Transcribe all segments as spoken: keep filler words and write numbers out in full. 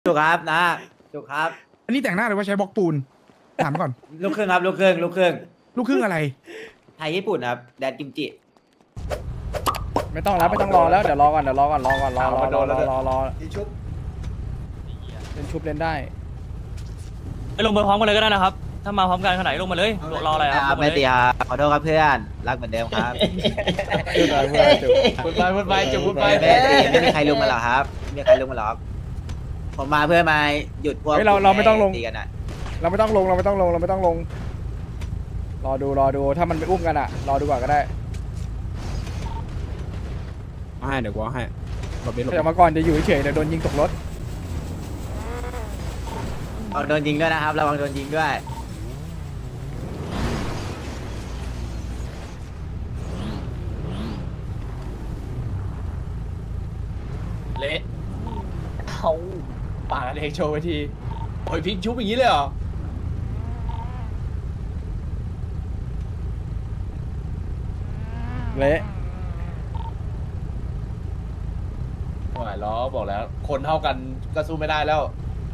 จุกครับนะจุกครับอันนี้แต่งหน้าหรือว่าใช้บล็อกปูนถามก่อนลูกครึ่งครับลูกครึ่งลูกครึ่งลูกครึ่งอะไรไทยญี่ปุ่นครับแดนกิมจิไม่ต้องแล้วไม่ต้องรอแล้วเดี๋ยวรอก่อนเดี๋ยวรอก่อนรอก่อนรอรอรอรอรอรอชุบเล่นชุบเล่นได้ไปลงไปพร้อมกันเลยก็ได้นะครับถ้ามาพร้อมกันขนาดลงมาเลยรออะไรครับไม่ตีครับขอโทษครับเพื่อนรักเหมือนเดิมครับจุบไปจุบพูดไปพูดไปจุบพูดไปไม่ตีไม่มีใครลุมมาหรอกครับไม่มีใครลุมมาหรอกผมมาเพื่อมาหยุดพวกเราเราไม่ต้องลงตีกันอ่ะเราไม่ต้องลงเราไม่ต้องลงเราไม่ต้องลงรอดูรอดูถ้ามันไปอุ้มกันอ่ะรอดูก่อนก็ได้ให้เดี๋ยวกูให้หลบดิหลบเดี๋ยวมาก่อนจะอยู่เฉยเดี๋ยวโดนยิงตกรถเอาโดนยิงด้วยนะครับระวังโดนยิงด้วยเละเอาป่ากันเองโชว์ไปทีโอ้ยพลิกชุบอย่างนี้เลยเหรอเละโอ้ยล้อบอกแล้วคนเท่ากันก็สู้ไม่ได้แล้ว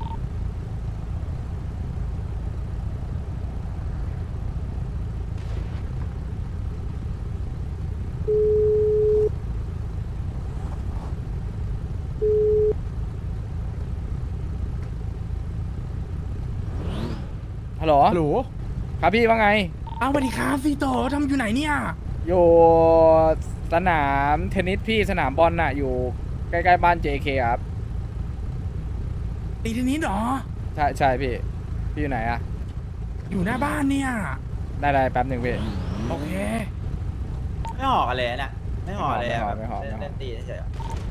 ฮัลโหลฮัลโหลครับพี่ว่าไงอ้าวสวัสดีครับซีโตทำอยู่ไหนเนี่ยอยู่สนามเทนนิสพี่สนามบอลน่ะอยู่ใกล้ๆบ้าน เจ เค ครับตีเทนนิสเหรอใช่ใช่พี่พี่อยู่ไหนอะอยู่หน้าบ้านเนี่ยได้ได้แป๊บหนึ่งพี่โอเคไม่ห่อกันเลยนะไม่ห่อเลยอะไม่ห่อไม่ห่อเล่นตีเฉยๆ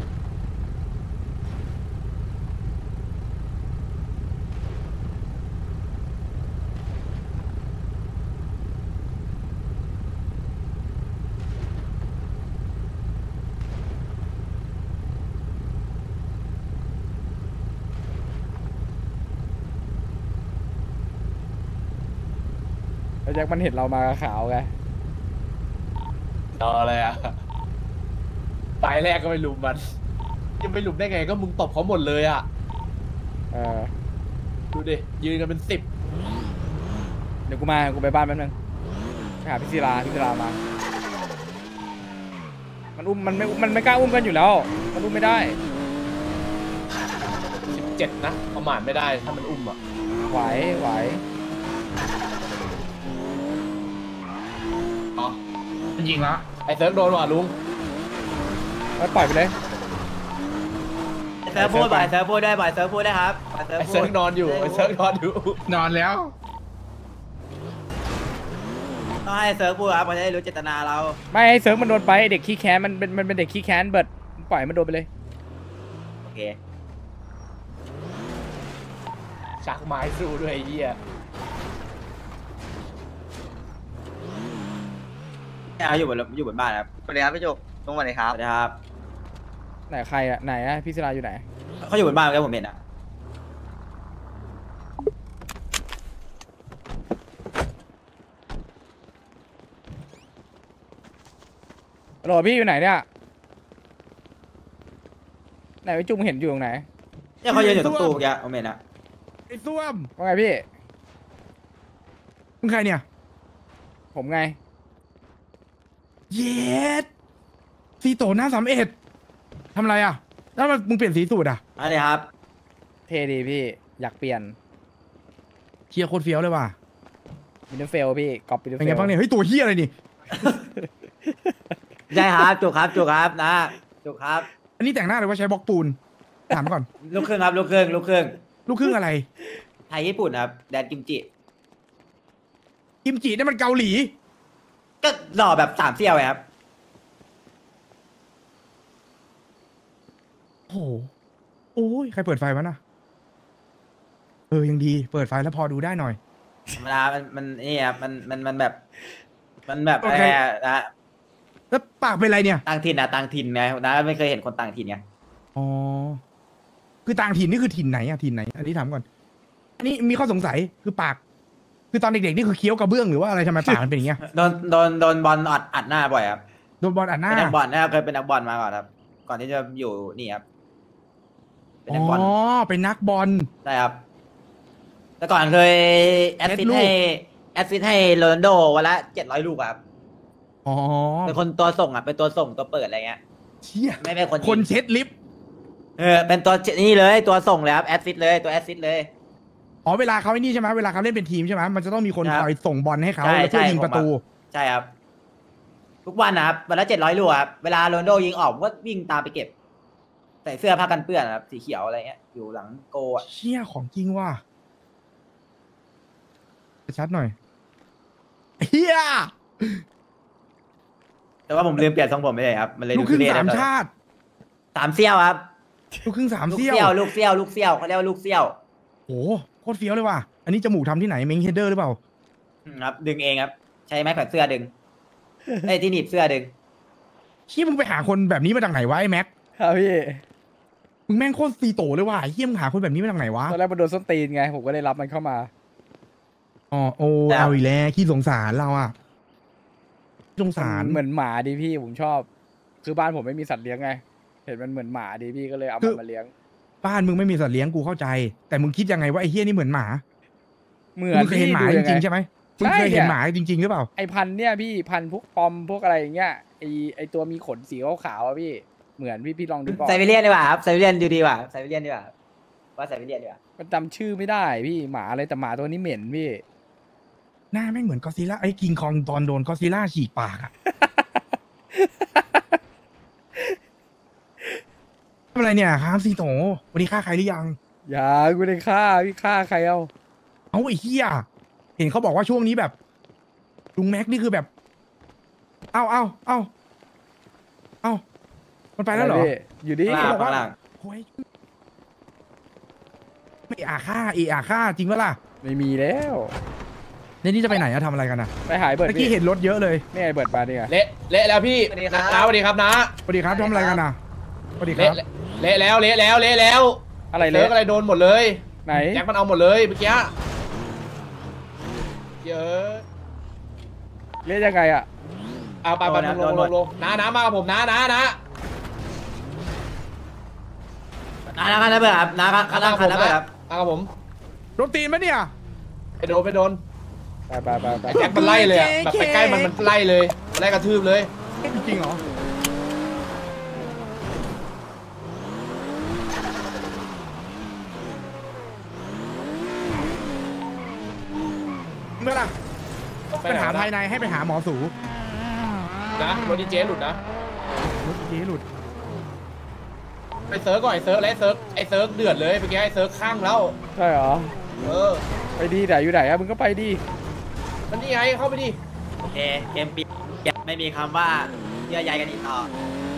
แล้วแจ็คมันเห็นเรามาขาวไงรออะไรอ่ะตายแรกก็ไม่ลุมมันยังไม่ลุมได้ไงก็มึงตบเขาหมดเลยอ่ะเออดูดิยืนกันเป็นสิบเดี๋ยวกูมากูไปบ้านแป๊บนึงไปหาพี่ศิลาพี่ศิลามามันอุ้มมันไม่มันไม่กล้าอุ้มกันอยู่แล้วมันอุ้มไม่ได้สิบเจ็ดนะประมาทไม่ได้ถ้ามันอุ้มอ่ะไหวไหวอ๋อมันยิงละไอเซิร์ฟโดนว่ะลุงแล้วปล่อยไปเลยเซิร์ฟพูดบ่อยเซิร์ฟพูดได้บ่อยเซิร์ฟพูดได้ครับบ่อยเซิร์ฟไอพูเซิร์ฟดนอนอยู่ไอเซิร์ฟนอนอยู่นอนแล้วต้องให้เซิร์ฟพูดครับมันจะได้รู้เจตนาเราไม่ให้เซิร์ฟมันโดนไปเด็กขี้แค้นมันเป็นมันเป็นเด็กขี้แค้นเบิร์ดปล่อยมันโดนไปเลยโอเคชักไม้สู้ด้วยไอ้เหี้ยเอาอยู่บนอยู่บนบ้านครับสวัสดีครับพี่จุกลุงสวัสดีครัสบวัสดีครับไหนใครอะไหนอะพี่ศิลาอยู่ไหนเขาอยู่บนบ้านแล้วผมเห็นอ่ะโหลพี่อยู่ไหนเนี่ยไหนไอ้จุงเห็นอยู่ตรงไหนเนี่ยเขายืนอยู่ตรงตู้เมื่อกี้ผมเห็นอ่ะไอ้ส้วมว่าไงพี่มึงใครเนี่ยผมไงเย็ดซีโตหน้าสามเอ็ดทำอะไรอ่ะแล้วมันมึงเปลี่ยนสีสูตรอ่ะอะไรครับเท่ดีพี่อยากเปลี่ยนเชียร์โคตรเฟี้ยวเลยว่ะมินเตอร์เฟลพี่กอบมินเตอร์เป็เฟนไงลบ้างเนี่ยเฮ้ยตัวเฮียอะไรนี่ใช่ครับจุกครับจุกครับนะจุกครับอันนี้แต่งหน้าหรือว่าใช้บล็อกปูนถามก่อนลูกครึ่งครับลูกครึ่งลูกครึ่งลูกครึ่งอะไรไทยญี่ปุ่นครับแดนกิมจิกิมจินี่มันเกาหลีก็หล่อแบบสามเซี่ยวไงครับโอ้โหโอ้ยใครเปิดไฟวะน่ะเออยังดีเปิดไฟแล้วพอดูได้หน่อยธรรมดามันมันนี่ครับมันมันมันแบบ มันแบบโออะไรเคอะนะแล้วปากเป็นไรเนี่ยต่างถิ่นนะต่างถิ่นไงนะไม่เคยเห็นคนต่างถิ่นไงอ๋อคือต่างถิ่นนี่คือถิ่นไหนอะถิ่นไหนอันนี้ถามก่อนอันนี้มีข้อสงสัยคือปาก คือตอนเด็กๆนี่คือเคี้ยวกระเบื้องหรือว่าอะไรทำไมปากมันเป็นอย่างเงี้ยโดนโดนโดนบอลอัดอัดหน้าบ่อยครับโดนบอลอัดหน้าเป็นนักบอลนะครับเคยเป็นนักบอลมาก่อนครับ ก่อนที่จะอยู่นี่ครับเป็นอ๋นักบอลอเป็นนักบอลใช่ครับแต่ก่อนเคยแอสซิสเจ็ดลูกให้แอสซิสให้โรนัลโดวันละเจ็ดร้อยลูกอะครับอ๋อเป็นคนตัวส่งอ่ะเป็นตัวส่งตัวเปิดอะไรเงี้ยเชี่ยไม่เป็นคนยิงคนเช็ดลิฟต์เออเป็นตัวนี่เลยตัวส่งเลยครับแอสซิสเลยตัวแอสซิสเลยอ๋อเวลาเขาไอ้นี่ใช่ไหมเวลาเขาเล่นเป็นทีมใช่ไหมมันจะต้องมีคนครับคอยส่งบอลให้เขาใช่แล้วช่วยใช่ยิงประตูผมอะ ใช่ครับ ทุกวันนะครับวันละเจ็ดร้อยลูกครับเวลาโรนัลโดยิงออกผมก็วิ่งตามไปเก็บ ใส่เสื้อผ้ากันเปื้อนครับสีเขียวอะไรเงี้ยอยู่หลังโกอ่ะเชี่ยของจริงว่ะชัดหน่อยเฮียแต่ว่าผมลืมเปลี่ยนทรงผมไปเลยครับมันเลยลูดูกครึ่งทุเรศสามนะชาติสามเซี่ยวครับลูกครึ่งสามลูกเซี่ยวเซี่ยวลูกเซี่ยวลูกเซี่ยวเขาเรียกว่าลูกเซี่ยวโอ้โหโคตรเฟี้ยวเลยว่ะอันนี้จมูกทำที่ไหนเมงเฮดเดอร์หรือเปล่าอืมครับดึงเองครับ ใช้ไม้แขวนเสื้อดึงไอ้ยที่หนีบเสื้อดึงเชี่ยมึงไปหาคนแบบนี้มาจากไหนวะไอ้แม็กครับพี่มึงแม่งโคตรซีโตเลยว่ะไอ้เฮียมึงหาคนแบบนี้มาจากไหนวะตอนแรกมันโดนส้นตีนไงผมก็เลยรับมันเข้ามาอ๋อโอ้เอาอีกแล้วขี้สงสารเราอ่ะสงสารเหมือนหมาดีพี่ผมชอบ คือบ้านผมไม่มีสัตว์เลี้ยงไง เห็นมันเหมือนหมาดีพี่ก็เลยเอามันมาเลี้ยงบ้านมึงไม่มีสัตว์เลี้ยงกูเข้าใจ แต่มึงคิดยังไงว่าไอ้เฮียนี่เหมือนหมาเหมือนมึงเคยเห็นหมาพี่จดูยังไงริงๆใช่ไหมมึงเคยเห็นหมาจริงๆหรือเปล่าไอพันธุ์เนี่ยพี่พันธุ์พวกปอมพวกอะไรอย่างเงี้ยไอไอตัวมีขนสีขาวๆอะพี่เหมือนพี่พี่ลองดูก่อนไซบีเรียนดีกว่าครับไซบีเรียนดูดีกว่าไซบีเรียนดีกว่าว่าไซบีเรียนดีกว่ามันจำชื่อไม่ได้พี่หมาอะไรแต่หมาตัวนี้เหม็นพี่หน้าแม่งเหมือนกอดซิลล่าไอ้กิงคองตอนโดนกอดซิลล่าฉีกปากอะ ทำอะไรเนี่ยครับซีโตวันนี้ฆ่าใครหรือยังอย่ากูได้ฆ่าพี่ฆ่าใครเอาเอาไอ้เหี้ยเห็นเขาบอกว่าช่วงนี้แบบลุงแม็กนี่คือแบบ เอาเอาเอาเอามันไปแล้วเหรอพี่อยู่ดิข้างล่างบอกว่าข้างล่างโอ้ยไม่อาฆ่าเออาฆ่าจริงปะล่ะไม่มีแล้วในนี่จะไปไหนอะทำอะไรกันอะไปหายเบิร์ดเมื่อกี้พี่เห็นรถเยอะเลยนี่ไอเบิร์ดมาเนี่ยเละเละแล้วพี่น้าสวัสดีครับน้าสวัสดีครับทำอะไรกันอะสวัสดีครับเละเละแล้วเละแล้วเละแล้วอะไรเลิเละกอะไรโดนหมดเลยไหนแจ็คมันเอาหมดเลยเมื่อกี้เยอะเละยังไงอะเอาไปไปลงลงลงลงน้าน้ามากับผมน้าน้าน้าน้าน้าคันระเบิดครับน้าคันล่างคันระเบิดครับมากับผมรถตีนปะเนี่ยไปโดนไปโดนไปไปไปไปไอ้แจ็คมันไล่เลยอะแบบไปใกล้มันมันไล่เลยไล่กระทืบเลยจริงเหรอเมื่อไหร่ ปัญหาภายในให้ไปหาหมอสูนะรถดีเจหลุดนะรถเจ๊หลุดไปเซิร์ฟก่อนไอ้เซิร์ฟแล้วไอ้เซิร์ฟไอ้เซิร์ฟเดือดเลยเมื่อกี้ไอ้เซิร์ฟข้างแล้วใช่เหรอเออไปดีไหนอยู่ไหนอะมึงก็ไปดีมันนี่ไงเข้าไปดิโอเคเกมปีไม่มีคำว่าเยื่อใยกันอีกต่อ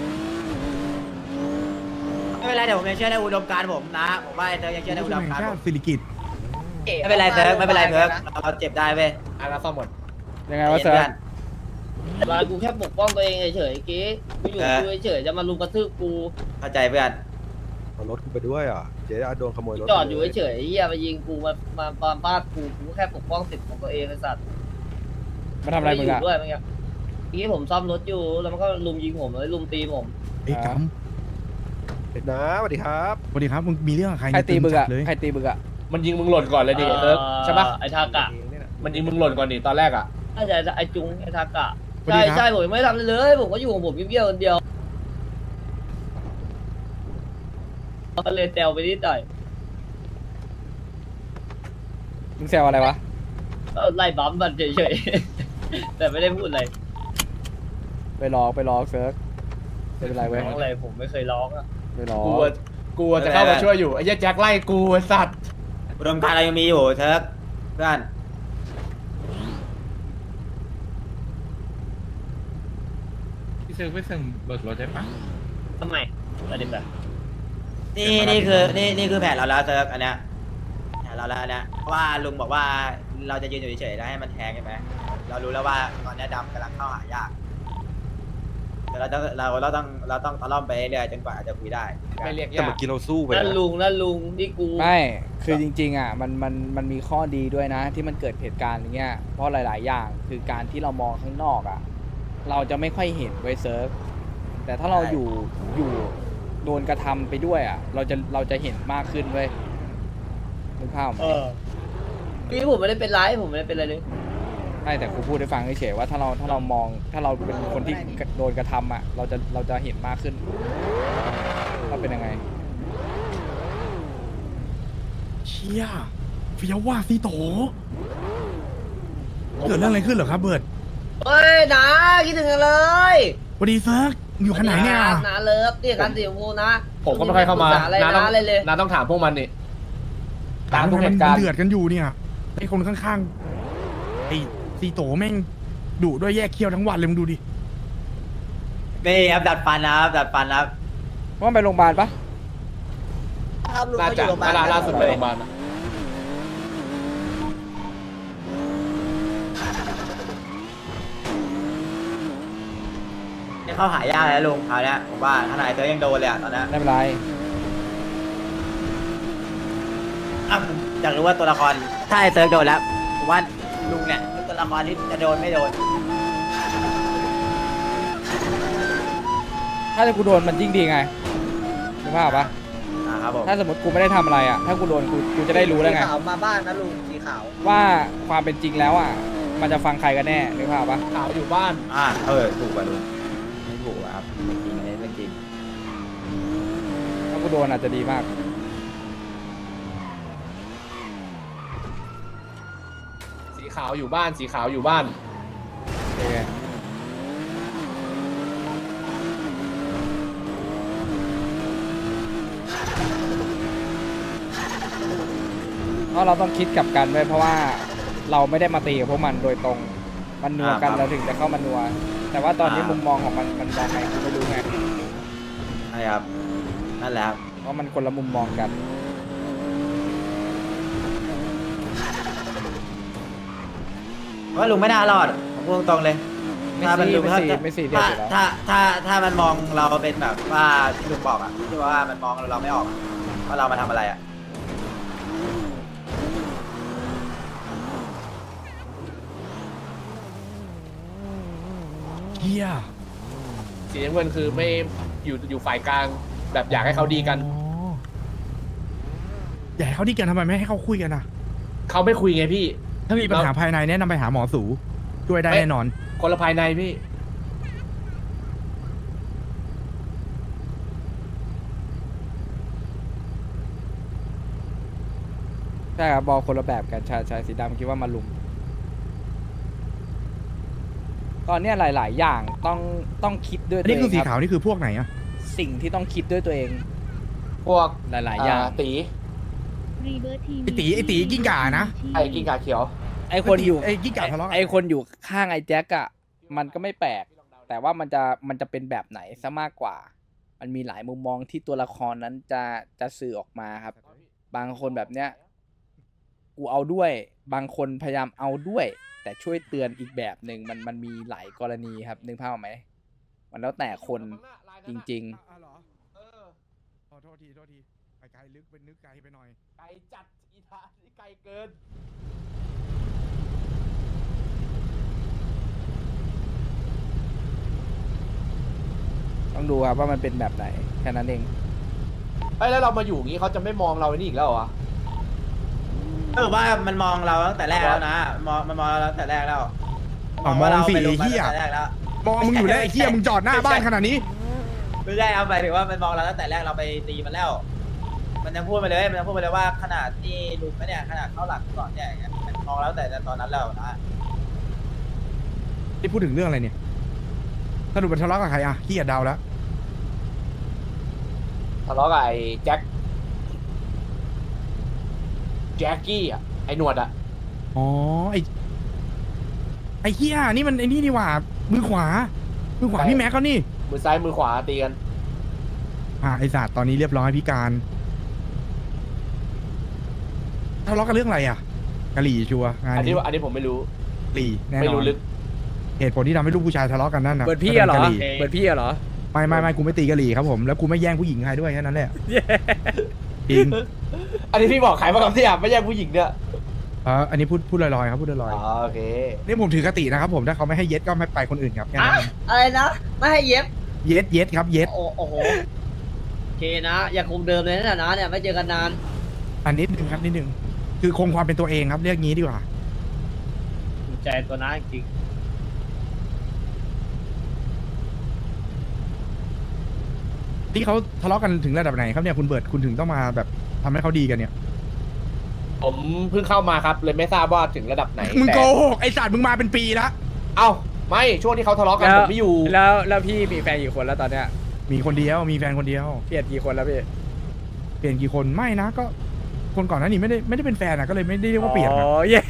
ไม่เป็นไรเดี๋ยวผมยังเชื่อในอุดมการณ์ผมนะผมว่าไอ้เธอยังเชื่อในอุดมการณ์ผมสิริกิตไม่เป็นไรเซิร์ฟไม่เป็นไรเซิร์ฟเราเจ็บได้เว้ยอ่ะเราซ่อมหมดยังไงวะเซิร์ฟมากูแค่ปกป้องตัวเองเฉยๆเก๊กูอยู่กูเฉยๆจะมาลุมกระทืบกูเข้าใจเพื่อนเอารถกูไปด้วยอ่ะ เจ๊อาโดนขโมยรถจอดอยู่เฉยๆเหี้ยมายิงกูมามาปาบ้ากูกูแค่ปกป้องสิทธิ์ของตัวเองไอ้สัตว์มาทำอะไรมึงยู่อะด้วยเมื่อกี้เมื่อกี้ผมซ่อมรถอยู่แล้วมันก็ลุมยิงผมเลยลุมตีผมไอ้กัมเห็นนะสวัสดีครับสวัสดีครับมึงมีเรื่องกับใครใครตีมึงอะเลยใครตีมึงอะมันยิงมึงหล่นก่อนเลยดิเซิร์ฟใช่ปะไอ้ทากะมันยิงมึงหล่นก่อนดิตอนแรกอ่ะน่าจะไอ้จุงไอ้ทากะใช่ใช่ผมยังไม่ทำเลยเลยผมก็อยู่ของผมเบี้ยวๆคนเดียวก็เลยแซวไปนิดหน่อยมึงแซวอะไรวะก็ไล่บัมมันเฉยๆแต่ไม่ได้พูดอะไรไปร้องไปร้องเซิร์ฟไม่เป็นไรเว้ยร้องอะไรผมไม่เคยร้องอ่ะไปร้องกูอะกูอะจะเข้ามาช่วยอยู่ไอ้เหี้ยแจ็คไล่กูไอ้สัตว์อุดมการณ์เรายังมีอยู่เซิร์ฟเพื่อนพี่ซื้อไปส่งเบิกรถได้ปะทำไมประเด็นแบบนี่นี่คือนี่นี่คือแผนเราแล้วเซิร์ฟอันเนี้ยแผนเราแล้วอันเนี้ยเพราะว่าลุงบอกว่าเราจะยืนอยู่เฉยๆแล้วให้มันแทงใช่ไหมเรารู้แล้วว่าตอนเนี้ยดำกำลังเข้าหายากแต่เราต้องเราเราต้องเราต้องตะล่อมไปเรื่อยๆจนกว่าจะคุยได้ไม่เรียกแต่ยากเมื่อกี้เราสู้ไปนั่นนะลุงนั่นลุงที่กูไม่คือจริงๆอะมันมันมันมีข้อดีด้วยนะ ที่มันเกิดเหตุการณ์อย่างเงี้ยเพราะหลาย ๆ อย่างคือการที่เรามองข้างนอกอะเราจะไม่ค่อยเห็นไว้เซิร์ฟแต่ถ้าเราอยู่อยู่โดนกระทำไปด้วยอ่ะเราจะเราจะเห็นมากขึ้นเว้ยนึกภาพออกไหมเออพี่ผมไม่ได้เป็นไรผมไม่ได้เป็นอะไรเลยใช่แต่ครูพูดให้ฟังเฉยๆว่าถ้าเราถ้าเรามองถ้าเราเป็นคนที่โดนกระทำอ่ะเราจะเราจะเห็นมากขึ้นว่าเป็นยังไงเชี่ยเฟี้ยวว่าซีโตเกิดเรื่องอะไรขึ้นเหรอครับเบิร์ดเฮ้ยนะคิดถึงกันเลยสวัสดีเซิร์กอยู่คันไหนเนี่ยนะเลิฟเนี่ยกันสีชมพูนะผมก็ไม่ค่อยเข้ามาอะไรน้าต้องนะเลยเลยน้าต้องถามพวกมันนี่ตามทำทุกไมเหมันตุการณ์เดือดกันอยู่เนี่ยไอคนข้างๆไอซีโตแม่งดุด้วยแยกเคี้ยวทั้งวันเลยมึงดูดินี่ครับดัดฟันนะครับดัดฟันนะครับว่าไปโรงพยาบาลปะครับลุงน่าก็อจะยู่โรงพยาบาลล่าล่าสุดไปโรงพยาบาลนะนี่เข้าหายากแล้วลุงคราวเนี้ยผมว่าทนายเตอยังโดนเลยอะตอนนี้ไม่เป็นไรอ่ะผมอยากรู้ว่าตัวละครถ้าไอเติร์กโดนแล้วผมว่าลุงเนี่ยคือตัวละครที่จะโดนไม่โดนถ้าจะกูโดนมันยิ่งดีไงนึกภาพปะอ่าครับผมถ้าสมมติกูไม่ได้ทำอะไรอ่ะถ้ากูโดนกูกูจะได้รู้แล้วไงสีขาวมาบ้านนะลุงสีขาวว่าความเป็นจริงแล้วอ่ะมันจะฟังใครกันแน่นึกภาพปะสาวอยู่บ้านอ่าเออถูกกว่าลุงไม่ถูกกว่าครับจริงๆอันนี้เรื่องจริงถ้ากูโดนอาจจะดีมากสีขาวอยู่บ้านสีขาวอยู่บ้านโอเคเพราะเราต้องคิดกลับกันไว้เพราะว่าเราไม่ได้มาตีกับพวกมันโดยตรงมันนัวกันเราถึงจะเข้ามานัว แต่ว่าตอนนี้มุมมองของมันมันมองไงกูไม่รู้ไงใช่ครับนั่นแหละครับเพราะมันคนละมุมมองกันว่าลุงไม่น่ารอดผมพูดตรงๆเลยไม่ถ้ามันซีลุงไม่ถ้าซีไม่ซีเรียสถ้าอยู่แล้วถ้าถ้าถ้ามันมองเราเป็นแบบว่าที่ลุงบอกอะที่ว่ามันมองเราไม่ออกอะว่าเรามาทำอะไรอะเฮียสีน้ำเงินคือไม่อยู่อยู่ฝ่ายกลางแบบอยากให้เขาดีกันอ๋ออยากให้เขาดีกันทำไมไม่ให้เขาคุยกันอ่ะเขาไม่คุยไงพี่ถ้ามีปัญหาภายในแนะนำไปหาหมอสูช่วยได้แน่นอนคนละภายในพี่ใช่ครับบอลคนละแบบกันชายชายสีดำคิดว่ามาลุมตอนเนี้ยหลาย ๆ อย่างต้องต้องคิดด้วยอันตัวนี้เอคือง สีคขารับวนี่คือพวกไหนอ่ะสิ่งที่ต้องคิดด้วยตัวเองพวกหลาย ๆ อย่างตีไอตีไอตีกิ้งก่านะไอ้กิ้งก่าเขียวไอคนอยู่ไอ้กิ้งก่าทะเลาะกันไอคนอยู่ข้างไอแจ็คอะมันก็ไม่แปลก แต่ว่ามันจะมันจะเป็นแบบไหนซะมากกว่า มันมีหลายมุมมองที่ตัวละครนั้นจะจะสื่อออกมาครับ บางคนแบบเนี้ยกูเอาด้วย บางคนพยายามเอาด้วย แต่ช่วยเตือนอีกแบบหนึ่งมันมันมีหลายกรณีครับนึกภาพออกไหมมันแล้วแต่คนจริงอ่ะเหรอขอโทษทีโทษทีไปไกลลึกเป็นนึกไกลไปหน่อยไกลจัดอีทาที่ไกลเกินๆ ต้องดูครับว่ามันเป็นแบบไหนแค่นั้นเองไอ้ยแล้วเรามาอยู่อย่างงี้เขาจะไม่มองเราไอ้นี่อีกแล้วเหรอวะเออว่ามันมองเราตั้งแต่แรกแล้วนะมองมันมองเราตั้งแต่แรกแล้วอ๋อมองว่าเราสิไปลงไอ้มาเหี้ยตั้งแต่แรกแล้วมองมึงอยู่แล้วไอ้เหี้ยมึงจอดหน้าบ้านขนาดนี้ไม่ได้เอาไปถึงว่ามันมองเราตั้งแต่แรกเราไปตีมันแล้ว มันยังพูดไปเลยมันยังพูดไปเลยว่าขนาดที่ลุงเนี่ยขนาดเข้าหลักก่อนเนี่ยมันมองแล้วแต่ตอนนั้นแล้วนะที่พูดถึงเรื่องอะไรเนี่ยสรุปเป็นทะเลาะกับใครอ่ะขี้เกียจเดาแล้วทะเลาะกับไอ้แจ็คแจ็คกี้อ่ะไอ้หนวดอ่ะอ๋อไอไอเหี้ยนี่มันไอนี่นี่หว่ามือขวา มือขวาพี่แม็กเขานี่มือซ้ายมือขวาตีกันอ่าไอสัตว์ตอนนี้เรียบร้อยพิการทะเลาะกันเรื่องอะไรอ่ะกะหรี่ชัวร์งานอันนี้นี้อันนี้ผมไม่รู้กะหรี่แน่นอนไม่รู้ลึกเหตุผลที่ทำให้ลูกผู้ชายทะเลาะกันนั่นนะเปิดพี่เหรอกะหรี่เปิดพี่เหรอไม่ไม่ไม่กูไม่ตีกะหรี่ครับผมแล้วกูไม่แย่งผู้หญิงใครด้วยแค่นั้นแหละจริงอันนี้พี่บอกขายมาคำที่อ่ะไม่ใช่ผู้หญิงเนี่ยเอออันนี้พูดพูดลอยๆครับพูดลอยอ๋อโอเคๆนี่ผมถือกตินะครับผมถ้าเขาไม่ให้เย็ดก็ไม่ไปคนอื่นครับแค่อะนั้นอะไรนะ ไม่ให้เย็บเย็ดเย็ดครับเย็ดโอ้โอ้โหเคนะอย่าคงเดิมเลยนะนะเนี่ยไม่เจอกันนานอันนิดนึงครับนิดนึงคือคงความเป็นตัวเองครับเรียกงี้ดีกว่าถูกใจตัวน้าจริงที่เขาทะเลาะกันถึงระดับไหนครับเนี่ยคุณเบิร์ดคุณถึงต้องมาแบบทำให้เขาดีกันเนี่ยผมเพิ่งเข้ามาครับเลยไม่ทราบว่าถึงระดับไหนมึงแต่โกหกไอ้สัตว์มึงมาเป็นปีละเอ้าไม่ช่วงที่เขาทะเลาะกันแล้วผมไม่อยู่แล้วแล้วพี่มีแฟนกี่คนแล้วตอนเนี้ยมีคนเดียวมีแฟนคนเดียวเปลี่ยนกี่คนแล้วพี่เปลี่ยนกี่คนไม่นะก็คนก่อนหน้านี้ไม่ได้ไม่ได้เป็นแฟนนะก็เลยไม่ได้เรียกว่าเปลี่ยนอ๋นะอเย้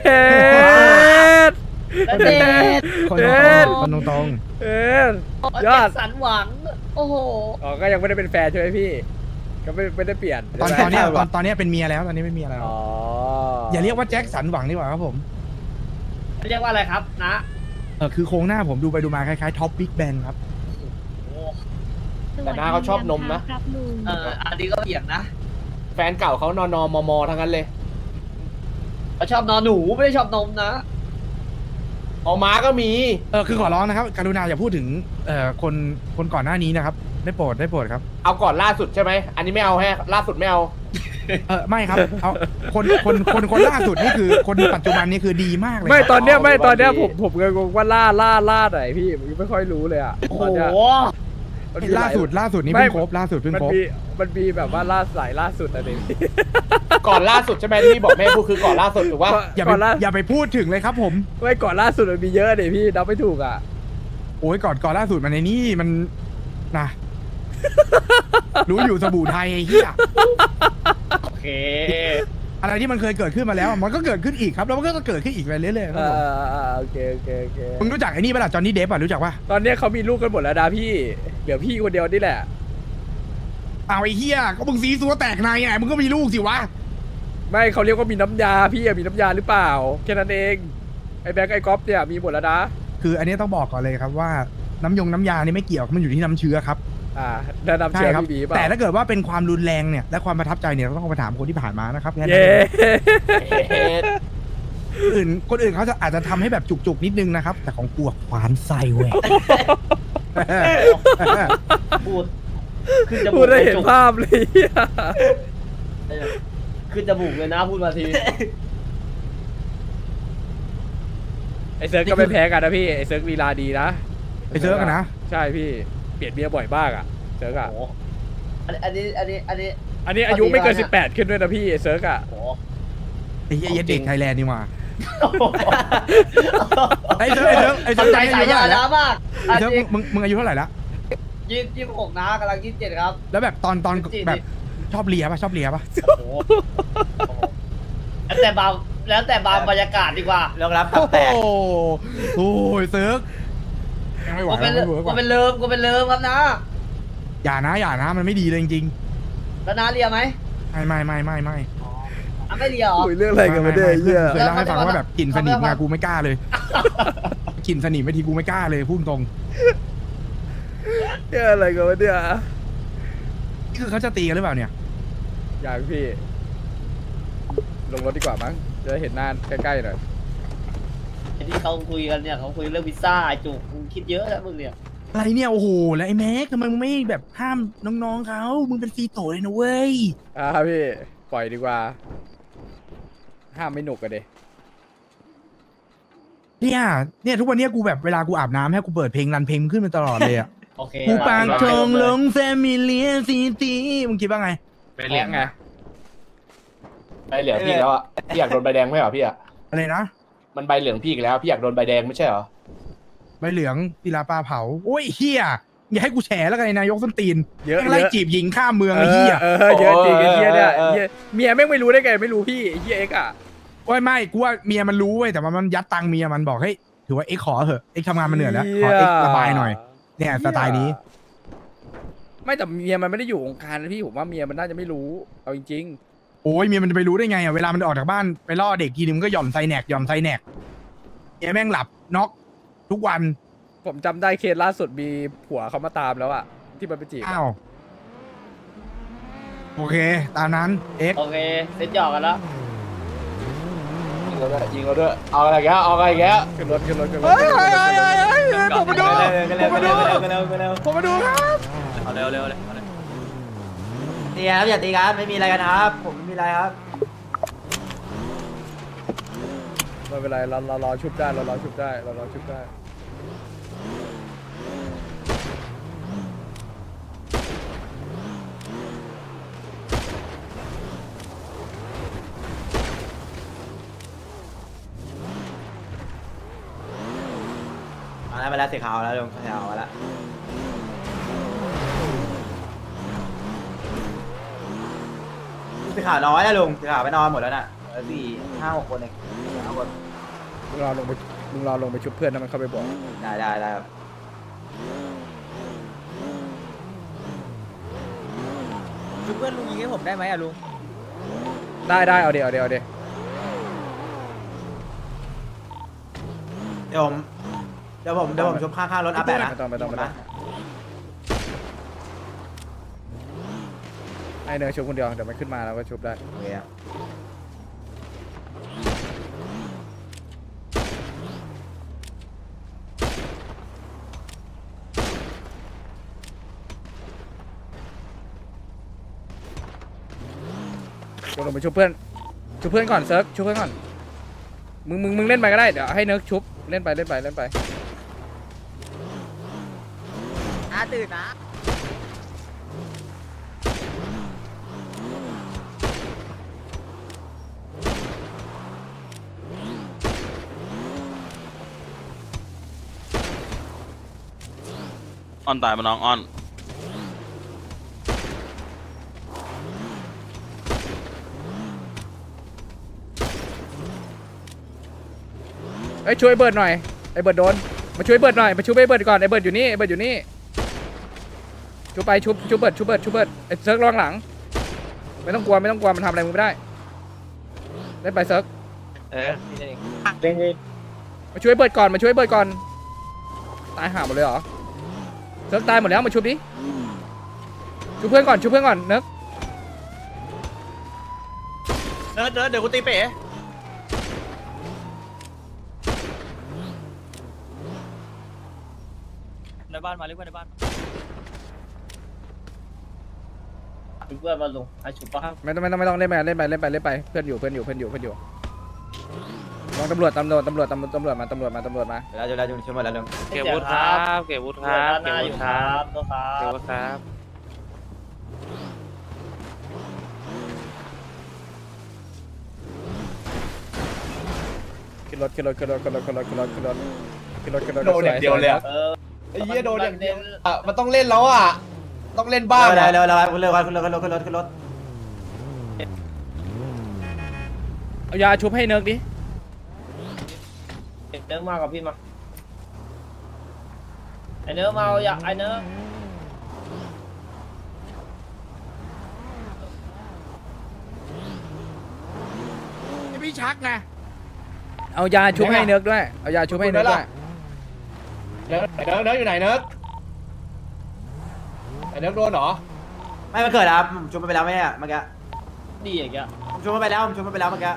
แล้วเด็ดคนเอ๊ตรงะๆคนตรงเออยอดสันหวังโอ้โหอ๋อก็ยังไม่ได้เป็นแฟนใช่ไหมพี่ ก็ไม่ไม่ได้เปลี่ยนๆตอนใช่ไหมตอนเนี้ยตอนตอนเนี้ยเป็นเมียแล้วตอนนี้เป็นเมียแล้วอ๋ออย่าเรียกว่าแจ็คสันหวังดีกว่าครับผมเรียกว่าอะไรครับนะเออคือโครงหน้าผมดูไปดูมาคล้ายๆท็อปบิ๊กแบนครับแต่หน้าเขาชอบนมนะเอออันนี้ก็เหี่ยงนะแฟนเก่าเขานอนมมทั้งนั้นเลยเขาชอบนอนหนูไม่ได้ชอบนมนะออม้าก็มีเออคือขอร้องนะครับกรุณาอย่าพูดถึงเอ่อคนคนก่อนหน้านี้นะครับได้โปรดได้โปรดครับเอาก่อนล่าสุดใช่ไหมอันนี้ไม่เอาแฮะล่าสุดไม่เอาเออไม่ครับเอาคนคนคนคนล่าสุดนี่คือคนปัจจุบันนี่คือดีมากเลยไม่ครับตอนเนี้ยไม่อ๋อตอนเนี้ยวันผนี้มผมเลยงงว่าล่าล่าล่าไหนพี่ผมยังไม่ค่อยรู้เลยอ่ะโอ้ตอนเนี้ยโหมันมีล่าหยสุดล่าสุดนี่ไม่เพิ่งครบล่าสุดเพิ่งมันครบมีมันมีแบบว่าล่าสายล่าสุดอะไรพี่ก่อนล่าสุดใช่ไหมที่พี่บอกแม่พูดคือก่อนล่าสุดถูกว่าอย่าไปก่อนล่าอย่าไปพูดถึงเลยครับผมไม่ก่อนล่าสุดมันมีเยอะเลยพี่นับไม่ถูกอ่ะโอ้ยก่อนก่อนล่าสุดมันในนี่มันนะ รู้อยู่สบู่ไทยไอ้เหี้ยโอเคอะไรที่มันเคยเกิดขึ้นมาแล้ว มันก็เกิดขึ้นอีกครับแล้วมันก็เกิดขึ้นอีกไปเรื่อยๆคเอรับผมอโอเคโอเคโอเคมึงรู้จักไอ้นี่ป่ะล่ะจอห์นนี่เดฟป่ะรู้จักป่ะตอนเนี้ยเขามีลูกกันหมดแล้วนะพี่เหลือพี่คนเดียวนี่แหละเอาไอ้เหี้ยก็มึงซีซัวแตกในไงมึงก็มีลูกสิวะไม่เขาเรียกว่ามีน้ำยาพี่อะมีน้ำยาหรือเปล่าแค่นั้นเองไอ้แบงค์ไอ้ก๊อฟเนี่ยมีหมดแล้วนะคืออันนี้ต้องบอกก่อนเลยครับว่าน้ำยงน้ำยานี่ไม่เกี่ยวมันอยู่ที่น้ำเชื้อครับอ่าแนะนำเชื่อครัพี่บีเปล่าแต่ถ้าเกิดว่าเป็นความรุนแรงเนี่ยและความประทับใจเนี่ยเราต้องไปถามคนที่ผ่านมานะครับแค่นั้นเย้คนอื่นคนอื่นเขาจะอาจจะทำให้แบบจุกๆนิดนึงนะครับ แต่ของกูอะขวานใส่แหวกพูดขึ้นจมูพูกดได้เห็นภาพเลยอะขึ้นจมูกเลยนะพูดมาทีไอ้เซิร์ฟก็ไม่แพ้กันนะพี่ไอ้เซิร์ฟลีลาดีนะไปเซิร์ฟกันนะใช่พี่เปลี่ยนเมียบ่อยมากอะเซิร์ฟอะโอ้โหอันอันนี้อันนี้อันนี้อันนี้อายุไม่เกินปกติสิบแปดขึ้นด้วยนะพี่ไอ้เซิร์ฟอะโอ้โหไอ้เหี้ยเด็กไทยแลนด์นี่มาโอ้โหไอ้เซิร์ฟไอ้เซิร์ฟไอ้เซิร์ฟใจอาสายยุยาเท่าไหร่แล้แล้ววมากไอ้เซิร์ฟมึงมึงอายุเท่าไหร่ละยี่สิบยี่สิบหกนะกำลังยี่สิบเจ็ดครับแล้วแบบตอนตอนจริงๆแบบชอบเลียป่ะชอบเลียป่ะโอ้โหแล้วแต่บางแล้วแต่บางบรรยากาศดีกว่าลงรับโอ้ตับแตกโหโอ้ยเซิร์ฟยังไม่ไหวกูเป็นไม่เวิร์กกูว่ะเป็นเลิมกูเป็นเลิมครับนะอย่านะอย่านะมันไม่ดีเลยจริงแล้วน้าเรียไหมๆไม่ไม่ไม่ไม่ไม่อ่ะไม่เรียเหรอคุยเรื่องอะไรกันมาเนี่ยไอ้เหี้ยเคยเล่าให้ฟังว่าแบบกลิ่นสนิมเขาไม่ไงเอากูไม่กล้าเลยกลิ่นสนิมไม่ทีกูไม่กล้าเลยพูดตรงเหี้ยอะไรกันวะเนี่ยนี่คือเขาจะตีกันหรือเปล่าเนี่ยอย่างพี่ลงรถดีกว่ามั้งจะได้เห็นหน้าใกล้ๆหน่อยไอ้ที่เขาคุยกันเนี่ยเขาคุยเรื่องพิซซ่าไอ้จุกมึงคิดเยอะแล้วมึงเนี่ยอะไรเนี่ยโอ้โหแล้วไอ้แม็กทำไมมึงไม่แบบห้ามน้องๆเขามึงเป็นซีโตเลยนะเว้ยอ่าพี่ปล่อยดีกว่า ห้ามไม่หนุกกันเดเนี่ยเนี่ยทุกวันเนี้ยกูแบบเวลากูอาบน้ำให้กูเปิดเพลงรันเพลงมึงขึ้นมาตลอดเลยอ่ะโอเคกูปางทองลงแฟมิเลียซีตีมึงคิดว่าไงไปเรียนไงใบเหลืองพี่อีกแล้วอ่ะพี่อยากโดนใบแดงไม่เหรอพี่อ่ะอะไรนะมันใบเหลืองพี่อีกแล้วพี่อยากโดนใบแดงไม่ใช่เหรอใบเหลืองตีลาปลาเผาโอ้ยเฮียอย่าให้กูแฉแล้วกันไอ้นายกส้นตีนเยอะแม่งไล่เยอะจีบหญิงข้ามเมืองเอไอ้อเฮียเออเยอะจริงไอ้เหี้ยเนี่ยเออเหี้ยเมียแม่งไม่รู้ได้ไงไม่รู้พี่ไอ้เหี้ยเอ็กซ์อ่ะโอ้ยไม่กูว่าเมียมันรู้เว้ยแต่ว่ามันยัดตังค์เมียมันบอกเฮ้ยถือว่าเอ็กขอเหอะเอ็กทำงานมาเหนื่อยแล้วขอเอ็กระบายหน่อยเนี่ยสไตล์นี้ไม่แต่เมียมันไม่ได้อยู่วงการนะพี่ผมว่าเมียมันน่าจะไม่รู้เอาจริงโอ้ยเมียมันจะไปรู้ได้ไงอ่ะเวลามันออกจากบ้านไปล่อเด็กทีนึงมันก็หย่อนไซแนกหย่อนไซแนกเมียแม่งหลับน็อกทุกวันๆผมจำได้เคสล่าสุดมีผัวเขามาตามแล้วอะที่มันไปจีบอ้าวโอเคตามนั้นเอ็กโอเคเซ็ตหยอกกันแล้วยิงเราด้วยยิงเราด้วยเอาอะไรแกเอาอะไรแกขึ้นรถขึ้นรถขึ้นรถเฮ้ยเฮ้ยเฮ้ยเฮ้ยเฮ้ยผมมาดูเร็วเร็วเร็วเร็วเร็วเร็วเร็วผมมาดูครับเอาเร็วเร็วเลยเอาเลยตีครับอย่าตีกันไม่มีอะไรกันครับผมไม่มีอะไรครับไม่เป็นไรเราเรารอชุบได้เรารอชุบได้เรารอชุบได้มาแล้วมาแล้วสีขาวแล้วลุงสีขาวมาแล้วสีขาวน้อยนะลุงสีขาวไปนอนหมดแล้วน่ะเหลือสี่ห้าหกคนเองห้าคนมึงรอลงไปมึงรอลงไปชุบเพื่อนนะมันเข้าไปบอกได้ได้ได้ครับชุบเพื่อนลุงยิงให้ผมได้ไหมอะลุงได้ได้เอาเดี๋ยวเอาเดี๋ยวเอาเดี๋ยวเดี๋ยวผมเดี๋ยวผมเดี๋ยวผมชุบข้างๆรถอาแปะนะไม่ต้องไม่ต้องไม่ต้องไอเนยชุบคนเดียวเดี๋ยวมันขึ้นมาแล้วก็ชุบได้โอเคครับลงไปชุบเพื่อนชุบเพื่อนก่อนเซิร์ฟชุบเพื่อนก่อนมึงมึงมึงเล่นไปก็ได้เดี๋ยวให้เนิร์กชุบเล่นไปเล่นไปเล่นไปอาตื่นนะอ้อนตายมาน้องอ้อนเอ้ยช่วยเบิร์ดหน่อยไอ้เบิร์ดโดนมาช่วยเบิร์ดหน่อยมาช่วยไอ้เบิร์ดก่อนไอ้เบิร์ดอยู่นี่ไอ้เบิร์ดอยู่นี่ชุบไปชุบชุบเบิร์ดชุบเบิร์ดชุบเบิร์ดไอ้เซิร์กรองหลังไม่ต้องกลัวไม่ต้องกลัวมันทำอะไรมึงไม่ได้เล่นไปเซิร์กเออเล่นเลยมาช่วยเบิร์ดก่อนมาช่วยเบิร์ดก่อนตายห่าหมดเลยเหรอเซิร์กตายหมดแล้วมาชุบดิชุบเพื่อนก่อนชุบเพื่อนก่อนเนิร์กเดินเดินเดี๋ยวกูตีเป๋ในบ้านมาเรียกว่าในบ้านชุบเพื่อนมาลุงให้ชุบปะไม่ต้องไม่ต้องไม่ต้องเล่นไปเล่นไปเล่นไปเล่นไปเพื่อนอยู่เพื่อนอยู่เพื่อนอยู่เพื่อนอยู่ลองตำรวจตำรวจตำรวจตำรวจตำรวจมาตำรวจมาตำรวจมาแล้วจะแล้วจะช่วยหมดแล้วลุงเก็บวุฒิครับเก็บวุฒิครับหน้าอยู่ครับตัวครัเก็บบ วุฒิครับขึ้นรถขึ้นรถขึ้นรถขึ้นรถขึ้นรถขึ้นรถขึ้นรถขึ้นรถขึ้นรถโดนอย่างเดียวเลยอะเออไอ้เหี้ยโดนอย่างเดียวอ่ะมันต้องเล่นแล้วอ่ะต้องเล่นบ้างเร็วอะเร็วเร็วขึ้นเร็วขึ้นรถขึ้นรถขึ้นรถขึ้นรถเอายาชุบให้เนิร์กดิเนื้อมากับพี่มาไอเนื้อมาเอาอย่าไอเนื้อพี่ชักไงเอายาชุบให้เนิร์กด้วยเอายาชุบให้เนิร์กด้วยเนิร์กเนิร์กเนิร์กอยู่ไหนเนิร์กไอ้เนิร์กโดนเหรอไม่มันเกิดครับผมชุบมันไปแล้วไม่ใช่เมื่อกี้ดีอย่างเงี้ยผมชุบมันไปแล้วผมชุบมันไปแล้วเมื่อกี้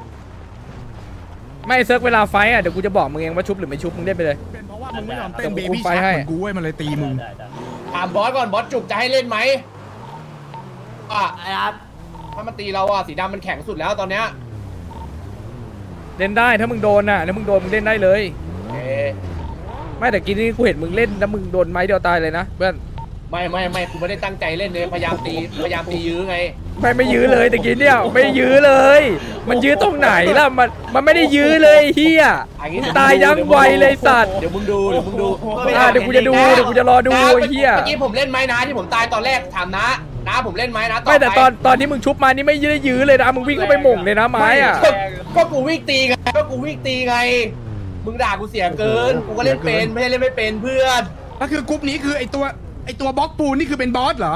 ไม่เซิร์กเวลาไฟอ่ะเดี๋ยวกูจะบอกมึงเองว่าชุบหรือไม่ชุบมึงได้ไปเลยเป็นเพราะว่ามึงไม่ยอมเต้นเดี๋เบยวกูบี้ไปชักให้เหมือนกูเว้ยมันเลยตีมึงได้ได้ถามบอสก่อนบอสจุกจะให้เล่นไหมอ่ะไอ้ครับถ้ามันตีเราอ่ะสีดำมันแข็งสุดแล้วตอนเนี้ยเล่นได้ถ้ามึงโดนน่ะถ้ามึงโดนมึงเล่นได้เลยเอ๊ะไม่แต่กินนี่กูเห็นมึงเล่นแล้วมึงโดนไม้เดียวตายเลยนะเพื่อนไม่ไม่ไม่กูไม่ได้ตั้งใจเล่นเลยพยายามตีพยายามตียื้อไงไม่ไม่ยื้อเลยแต่กินเนี่ยไม่ยื้อเลย มันยื้อตรงไหนล่ะมันมันไม่ได้ยื้อเลยเฮียอันนี้ตายยังไวเลยสัตว์เดี๋ยวมึงดูเดี๋ยวมึงดูอ่ะเดี๋ยวกูจะดูเดี๋ยวกูจะรอดูนะไอ้เฮียเมื่อกี้ผมเล่นไหมนะที่ผมตายตอนแรกถามนะนะผมเล่นไหมนะต่อไม่แต่ไปตอนตอนที่มึงชุบมานี่ไม่ได้ยื้อเลยนะมึงวิ่งเข้าไปหม่งเลยนะไม้อ่ะก็ก็กูวิ่งตีไงก็กูวิ่งตีไงมึงด่ากูเสียเกินกูก็เล่นเป็นไม่ใช่เล่นไม่เป็นเพื่อนก็คือกรุ๊ปนี้คือไอตัวไอตัวบล็อกปูนนี่คือเป็นบอสเหรอ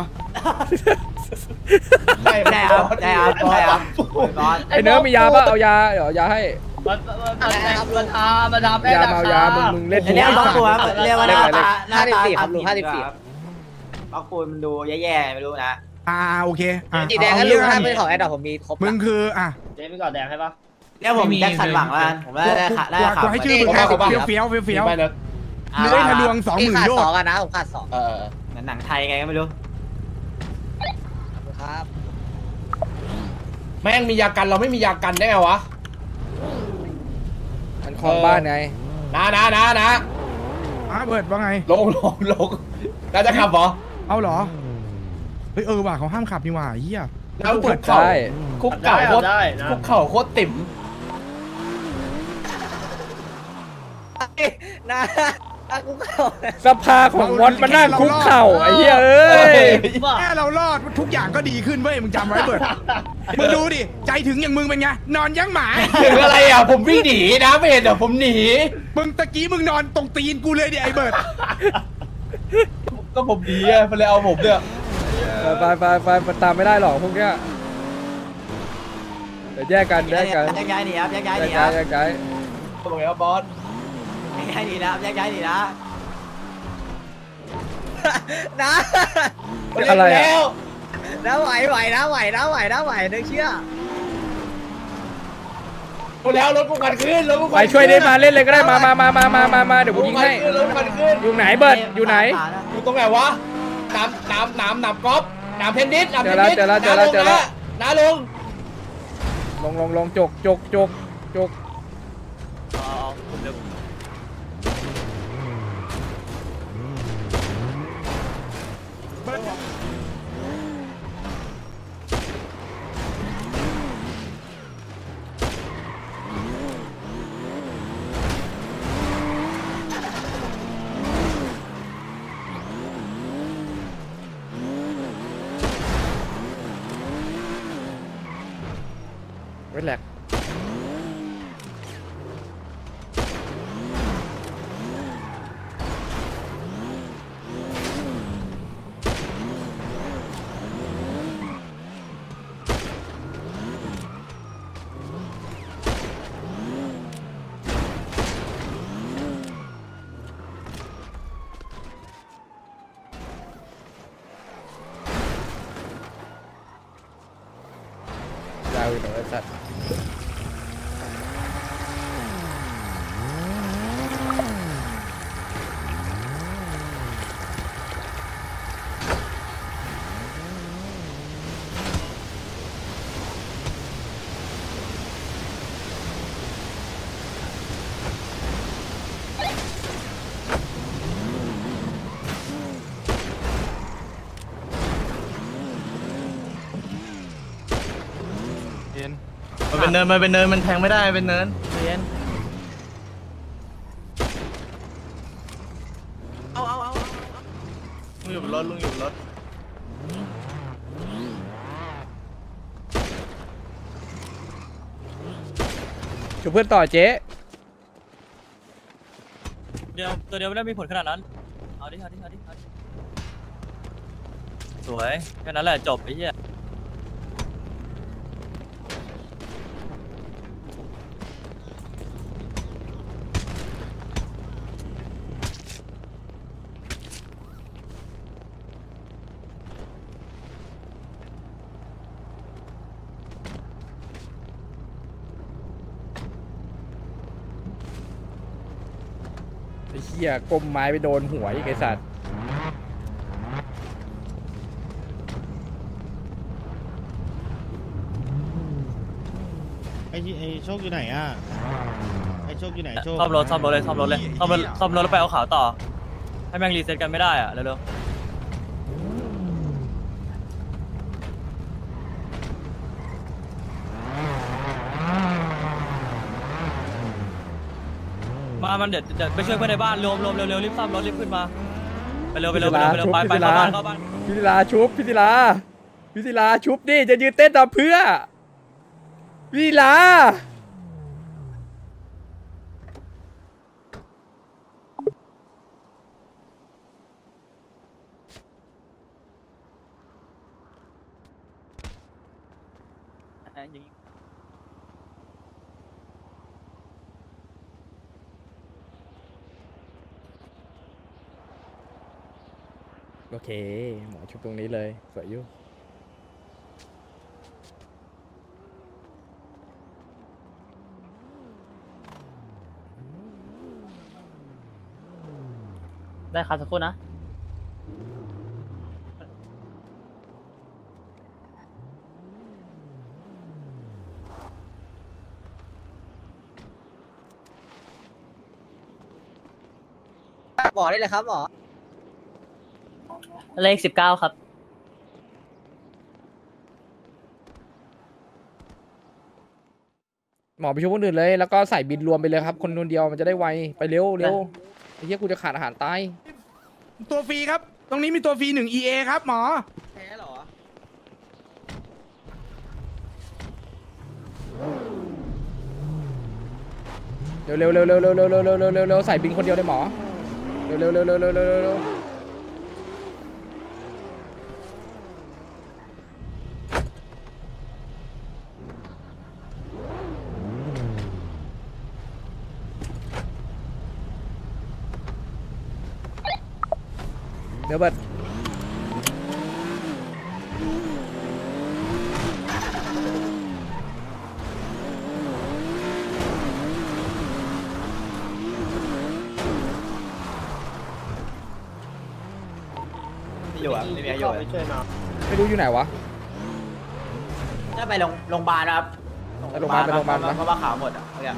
ไม่ได้ครับได้ครับได้ครับบอสไอ้เนื้อมียาป่ะเอายาเดี๋ยวยาให้มันมันมันมันทำมันทำได้ยาราเมาคายามึงมึงเล่นอันนี้บล็อกปูนเรียกว่าหน้าตาหน้าตาครับลุงห้าสิบสี่บล็อกปูนมันดูแย่ๆไม่รู้นะอ่าโอเคอ่ะสีแดงก็ลุงถ้าเป็นของแอดดอผมมีครบมึงคืออ่ะเจ๊ไปก่อนแดงให้ปะเรียกผมแจ็คสันหวังแล้วกันผมได้ได้ขาได้กูข่าวกูให้ชื่อมึงแค่เฟี้ยวเฟี้ยวเฟี้ยวเฟี้ยวไปเนอะเนื้อทะลวงสองหมื่นขาดโยสชองน์กันนะผมขาดสองเออหนังไทยไงก็ไม่รู้ขครับแม่งมียากันเราไม่มียากันได้ไงวะมันคลองบ้านไงนะนะนะนะอ้าเบิร์ดว่าไงลงลงลงน่าจะขับเหรอเอาเหรอเฮ้ยเออว่ะเขาห้ามขับนี่หว่าเฮียแล้วเปิคุดกเข่าได้คุกเข่าโคตรได้นะคุกเข่าโคตรติ่มนะอ่ะกูเข้าสภาของวอนมานั่งคุกเข่าไอ้เหี้ยเอ้ยแค่เรารอดทุกอย่างก็ดีขึ้นเว้ยมึงจำไว้เบิร์ดมึงดูดิใจถึงอย่างมึงเป็นไงนอนยั้งหมาถึงอะไรอ่ะผมวิ่งหนีนะไม่เห็นเหรอผมหนีมึงตะกี้มึงนอนตรงตีนกูเลยดิไอ้เบิร์ดก็ผมหนีอ่ะมันเลยเอาผมเนี่ยไปไปไปมันตามไม่ได้หรอกพวกเนี้ยเดี๋ยวแยกกันแยกกันแยกย้ายหนีครับแยกย้ายแยหนีกคย้ารัยบแยกย้ายโอเคครับบอสแยกย้ายหนีนะแยกย้ายหนีนะนะอะไรแล้อ่ะวนะไหวไหวนะไหวนะไหวนะไหวนึกเชื่อแล้วรถกูกันขึ้นรถกูไปช่วยได้มาเล่นเลยก็ได้มามามามามามามาเดี๋ยวกูยิงให้รถกูกันขึ้นอยู่ไหนเบิร์ดอยู่ไหนอยู่ตรงไหนวะน้ำน้ำน้ำน้ำกอล์ฟน้ำเทนนิสน้ำเทนนิสเจอแล้วเจอแล้วเจอแล้วน้าลงลงลงลงจกจกจกจกเอาคุณเดี๋ยวไว้แหลก ยาวอีกหน่อยไอ้สัตว์มันเป็นเนินมันเป็นเนินมันแทงไม่ได้เป็นเนินเย็นเอาเอาเอาลุงอยู่บนรถลุงอยู่บนรถช่วยเพื่อนต่อเจ๊เดียวตัวเดียวไม่ได้มีผลขนาดนั้นเอาดิเอาดิเอาดิเอาดิสวยแค่นั้นแหละจบไอ้เหี้ยไอ้เหี้ยก้มไม้ไปโดนหัวอีกไอ้สัตว์ไอ้ไอ้โชคอยู่ไหนอ่ะไอ้โชคอยู่ไหนโชคซ่อมรถซ่อมรถเลยซ่อมรถเลยซ่อมรถซ่อมรถแล้วไปเอาขาวต่อให้แม่งรีเซ็ตกันไม่ได้อะเร็วๆมามันเดี๋ยวเดี๋ยวไปช่วยเพื่อนในบ้านรวมรวมเร็วๆรีบซ่อมรถรีบขึ้นมาไปเร็วไปเร็วไปเร็วไปเร็วไปไปเข้าบ้านเข้าบ้านพิธิลาชุบพิธิลาพิธิลาชุบดิจะยืนเต้นตามเพื่อพิธิลาโอเคหมอชุบตรงนี้เลยสวยอยู่ได้ครับสักครู่นะหมอได้เลยครับหมอเลขสิบเก้าครับหมอไปช่วยคนอื่นเลยแล้วก็ใส่บินรวมไปเลยครับคนคนเดียวมันจะได้ไวไปเร็วเร็วไอ้เหี้ยกูจะขาดอาหารตายตัวฟรีครับ ตรงนี้มีตัวฟรีหนึ่ง อี เอ ครับหมอแพ้เหรอเร็วเร็วเร็วเร็วเร็วเร็วเร็วเร็วเร็วเร็วเร็วใส่บินคนเดียวเลยหมอเร็วเร็วเร็วเร็วเร็วเร็วเร็วเดี๋ยวเบิดอยู่อ่ะไม่มีใครอยู่ไปช่วยน้องไม่รู้อยู่ไหนวะถ้าไปโรงโรงพยาบาลนะครับไปโรงพยาบาลไปโรงพยาบาลปะเพราะว่าขาวหมดอ่ะเนี่ย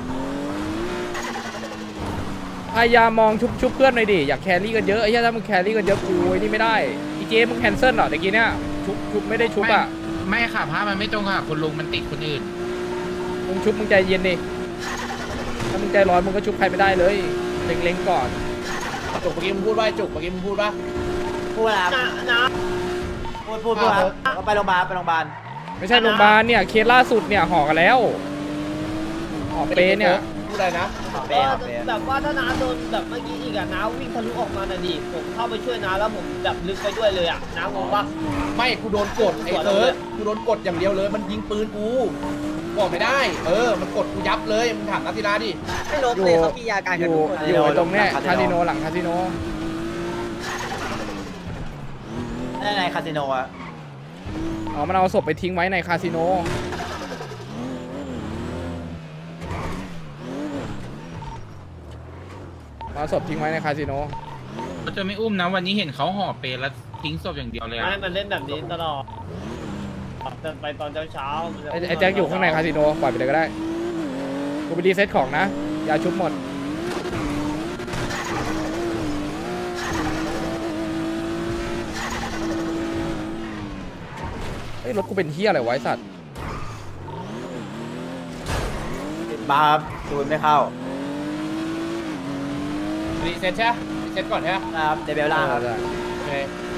พยายามมองชุบชุบเพื่อนหน่อยดิอยากแครี่กันเยอะไอ้เหี้ยถ้ามึงแครี่กันเยอะกูไอ้นี่ไม่ได้อีเจมึงแคนเซิลเหรอตะกี้เนี่ยชุบชุบไม่ได้ชุบอ่ะไม่ค่ะภาพมันไม่ตรงค่ะคุณลุงมันติดคนอื่นมึงชุบมึงใจเย็นดิถ้ามึงใจร้อนมึงก็ชุบใครไม่ได้เลยเล็งๆก่อนจุกเมื่อกี้มึงพูดว่าจุกเมื่อกี้มึงพูดว่าพูดอะไรครับนะนะพูดพูดพูดครับเอาไปโรงพยาบาลไปโรงพยาบาลไม่ใช่โรงพยาบาลเนี่ยเคสล่าสุดเนี่ยห่อกันแล้วห่อเปเนี่ยพูดอะไรนะเป้ครับเป้แบบว่าถ้าน้าโดนแบบเมื่อกี้อีกอะน้าวิ่งทะลุออกมาน่ะดิผมเข้าไปช่วยน้าแล้วผมแบบลึกไปด้วยเลยอะน้างงปะไม่กูโดนกดไอ้เอิร์ธกูโดนกดอย่างเดียวเลยมันยิงปืนกูบอกไม่ได้ เออมันกดกูยับเลยมึงถามนัทธิราดิไม่ลบเลยเขามียาการอกระยู่ตุ้นอยู่ไอ้ตรงเนี้ยคาสิโนหลังคาสิโนได้ในคาสิโนอ่ะอ๋อมันเอาศพไปทิ้งไว้ในคาสิโนเอาศพทิ้งไว้ในคาสิโนเขาจะไม่อุ้มนะวันนี้เห็นเขาห่อเปรย์แล้วทิ้งศพอย่างเดียวเลยอะให้มันเล่นแบบนี้ตลอดจะไปตอนเช้าเช้าไอ้ไอ้แจ็คอยู่ข้างในคาสิโนปล่อยไปเลยก็ได้กูไปรีเซ็ตของนะยาชุบหมดเฮ้ยรถกูเป็นเฮียอะไรไวะไอ้สัตว์บาร์จูนไม่เข้ารีเซ็ตใช่ไหมรีเซ็ตก่อนใช่ไหมครับเดเบลล่างครับโอเค